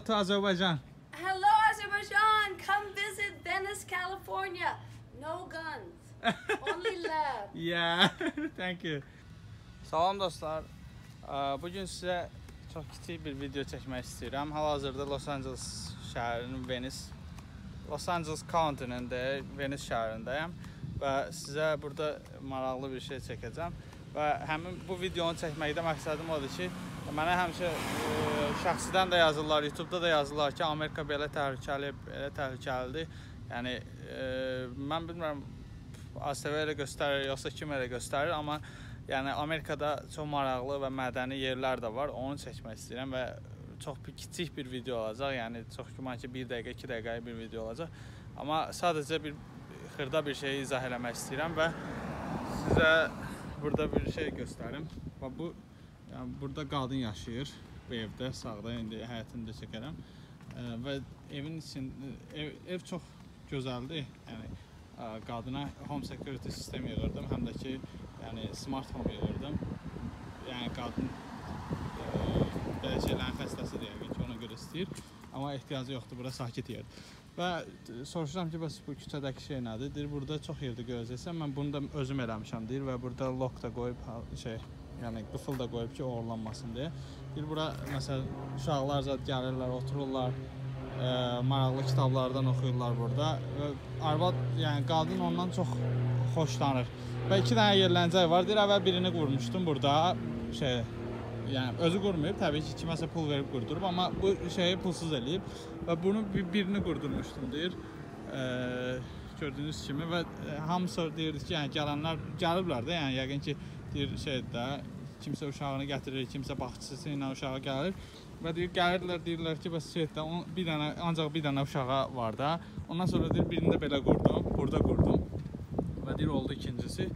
to Azerbaijan. Hello, Azerbaijan. Come visit Venice, California. No guns. Only love. Yeah, thank you. Salam dostlar. Bugün sizə çox kiçik bir video çəkmək istəyirəm. Hal-hazırda Los Angeles şəhərinin Los Angeles County-nin Venice şəhərindəyəm və sizə burada maraqlı bir şey çəkəcəm. Və həmin bu videonu çəkməkdə məqsədim odur ki, mənə həmişə şəxsidən də yazırlar, YouTube-da da yazırlar ki, Amerika belə təhlükəlidir. Yəni, mən bilmirəm, ASTV elə göstərir, yoxsa kim elə göstərir, amma yəni, Amerikada çox maraqlı və mədəni yerlər də var, onu çəkmək istəyirəm və çox kiçik bir video olacaq, yəni çox güman ki, 1 dəqiqə, 2 dəqiqə bir video olacaq. Amma sadəcə xırda bir şeyi izah eləmək istəyirəm və sizə burada bir şey göstərim. Yəni, burada qadın yaşayır bu evdə, sağda, indi həyətini də çəkərəm. Və evin içində, ev çox gözəldir. Yəni, qadına home security sistem yığırdım, həm də ki, yəni, smart home yığırdım. Yəni, qadın belə şeylərin xəstəsidir, yəni ki, ona görə istəyir. Amma ehtiyacı yoxdur, bura sakit yerdir. Və soruşuram ki, bəs bu küçədəki şey nədir? Deyir, burada çox yerdə görəcəksən, mən bunu da özüm eləmişəm, deyir və burada lock da qoyub, yəni qıfıl da qoyub ki, oğurlanmasın deyə. Deyir, bura, məsələn, uşaqlar zət gəlirlər, otururlar, maraqlı kitablardan oxuyurlar burada. Və arvad, yəni qadın ondan çox xoşlanır. Və 2 dənə yerləncək var, deyir, əvvəl birini qurmuşdum burada, yəni özü qurmayıb, təbii ki, kiməsə pul verib qurdurub, amma bu şeyi pulsuz eləyib və bunu birini qurdurmuşdum, deyir, gördüyünüz kimi və hamısı deyirdi ki, yəni gələnlər gəliblər də, yəni yəqin ki, deyir, kimsə uşağını gətirir, kimsə baxçısı ilə uşağı gəlir və deyir, gəlirlər, deyirlər ki, bəs ancaq bir dənə uşağı var da, ondan sonra deyir, birini də belə qurdum, burada qurdum və deyir, oldu ikincisi,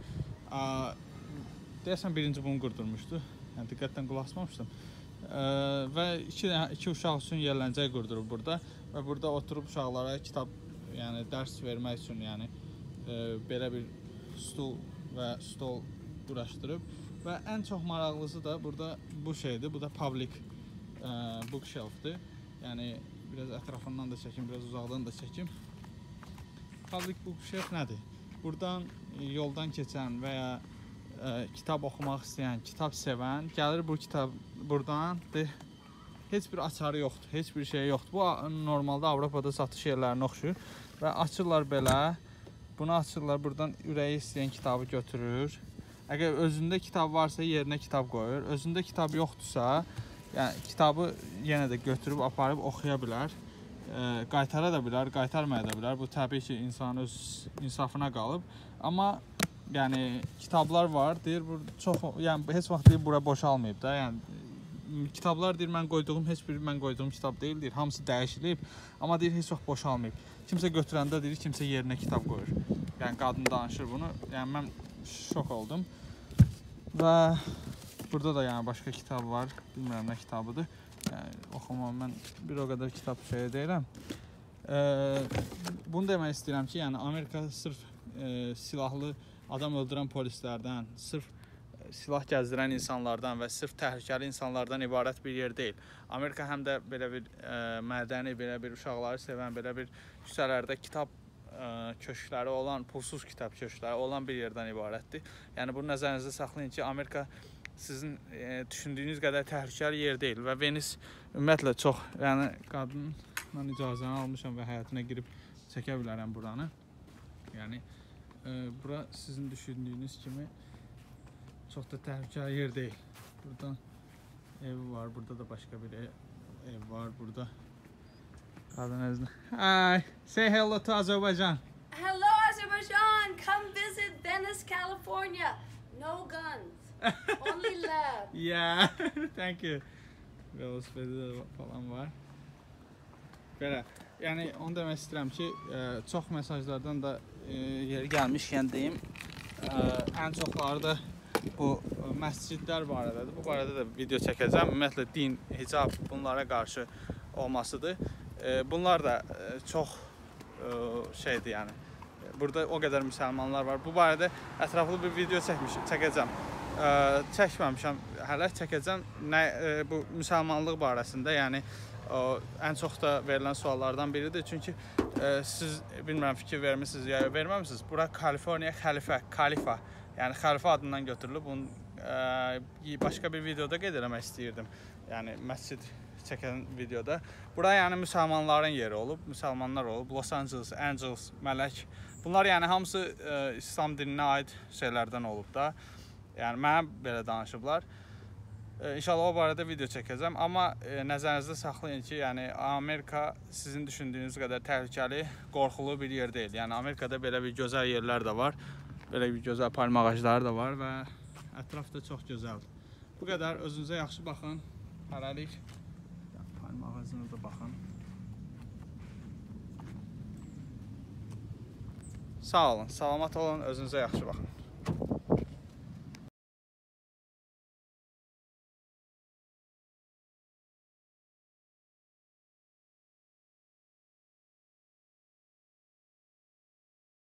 deyərsən birinci bunu qurdurmuşdu. Yəni, diqqətdən qulaq asmamışdım. Və 2 uşaq üçün yerləncək qurdurub burada və burada oturub uşaqlara kitab, yəni dərs vermək üçün, yəni belə bir stul və stol quraşdırıb və ən çox maraqlısı da burada bu şeydir, bu da public bookshelf-dir. Yəni, biraz ətrafından da çəkim, biraz uzaqdan da çəkim. Public bookshelf nədir? Buradan yoldan keçən və ya kitab oxumaq istəyən, kitab sevən gəlir bu kitab buradan, heç bir açarı yoxdur, heç bir şey yoxdur. Bu normalda Avropada satış yerlərinə oxşuyur və açırlar belə, bunu açırlar, buradan ürəyi istəyən kitabı götürür. Əgər özündə kitab varsa yerinə kitab qoyur, özündə kitab yoxdursa, yəni kitabı yenə də götürüb aparıb oxuya bilər, qaytara da bilər, qaytarmaya da bilər. Bu təbii ki, insanın öz insafına qalıb, amma yəni kitablar var, deyir, yəni heç vaxt deyir, bura boşalmayıb da, yəni kitablar deyir, mən qoyduğum kitab deyil, deyir, hamısı dəyişilib, amma deyir, heç vaxt boşalmayıb. Kimsə götürəndə deyir, kimsə yerinə kitab qoyur. Yəni qadın danışır bunu, yəni mən şok oldum. Və burada da yəni başqa kitab var, bilmirəm nə kitabıdır. Yəni oxumam, mən bir o qədər kitab deyirəm. Bunu demək istəyirəm ki, yəni Amerika sırf silahlı adam öldürən polislərdən, sırf silah gəzdirən insanlardan və sırf təhlükəli insanlardan ibarət bir yer deyil. Amerika həm də belə bir mədəni, belə bir uşaqları sevən, belə bir küçələrdə kitab köşkləri olan, pulsuz kitab köşkləri olan bir yerdən ibarətdir. Yəni bunu nəzərinizdə saxlayın ki, Amerika sizin düşündüyünüz qədər təhlükəli yer deyil və Venice ümumiyyətlə çox, yəni qadından icazəni almışam və həyatına girib çəkə bilərəm buranı. Yəni bura sizin düşündüyünüz kimi çox da təhlükəli yer deyil. Buradan ev var, burada da başqa bir ev var, burada qadın özünə. Hi, say hello to Azerbaijan. Hello, Azerbaijan. Come visit Venice, California. No guns. Only love. Yeah, thank you. Velosipedi falan var. Belə, yəni onu demək istəyirəm ki, çox mesajlardan da yeri gəlmişkən deyim, ən çoxları da bu məscidlər barədədir. Bu barədə də video çəkəcəm. Ümumiyyətlə, din, hicab bunlara qarşı olmasıdır. Bunlar da çox şeydir, yəni. Burada o qədər müsəlmanlar var. Bu barədə ətraflı bir video çəkəcəm. Çəkməmişəm, hələ çəkəcəm bu müsəlmanlıq barəsində, yəni O ən çox da verilən suallardan biridir. Çünki siz bilmirəm fikir vermisiniz ya verməmisiniz. Bura Kaliforniya Kalifa. Yəni xəlifə adından götürülüb. Bunu başqa bir videoda qeyd eləmək istəyirdim. Yəni məscid çəkən videoda. Bura yəni müsəlmanların yeri olub, müsəlmanlar olub. Los Angeles, Mələk. Bunlar yəni hamısı İslam dininə aid şeylərdən olub da. Yəni mənə belə danışıblar. İnşallah o barədə video çəkəcəm. Amma nəzərinizdə saxlayın ki, yəni Amerika sizin düşündüyünüz qədər təhlükəli, qorxulu bir yer deyil. Yəni Amerikada belə bir gözəl yerlər də var. Belə bir gözəl palma ağacları da var və ətraf da çox gözəldir. Bu qədər. Özünüzə yaxşı baxın. Hələlik palma ağacına da baxın. Sağ olun, salamat olun, özünüzə yaxşı baxın.